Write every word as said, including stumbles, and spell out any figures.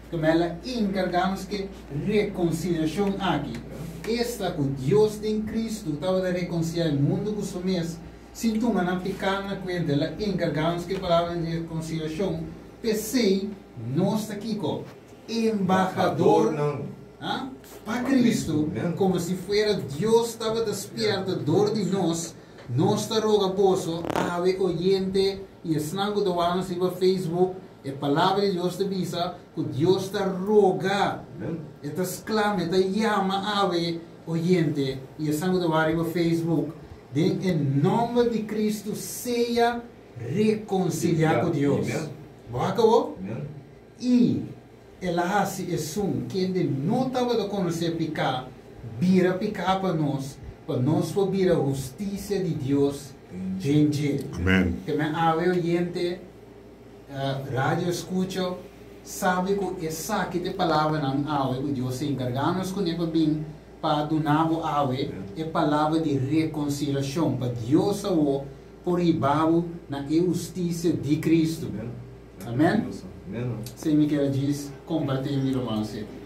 que me la encargamos que reconciliación aquí. Esta con Dios en Cristo, estaba de reconciliar el mundo con su mes. Si tú me has picado en cuenta, la encargamos que palabra de reconciliación, pensé, no está aquí con embajador ¿ah? para Cristo, como si fuera Dios estaba despierto, dor de nos, no está rogaboso, ave oyente, y es algo de vamos a Facebook, la palabra de Dios te visa, que Dios te roga, te exclama, te llama ave oyente, y es algo de vamos a Facebook, de, en nombre de Cristo, sea reconciliar con Dios. ¿Va a acabar? Y el hace es un que no estaba de conocer picar, vira picar para nos, para nos subir a justicia de Dios. Gente, que me ave oyente, uh, radio escucho, sabe que esa que te palabra nan ave, que Dios se encargamos con el bien para donar ave, é palavra de reconciliação para Deus por ibabo na justiça de Cristo. Amém? Amém. Se me quer diz, compartilhe o romance.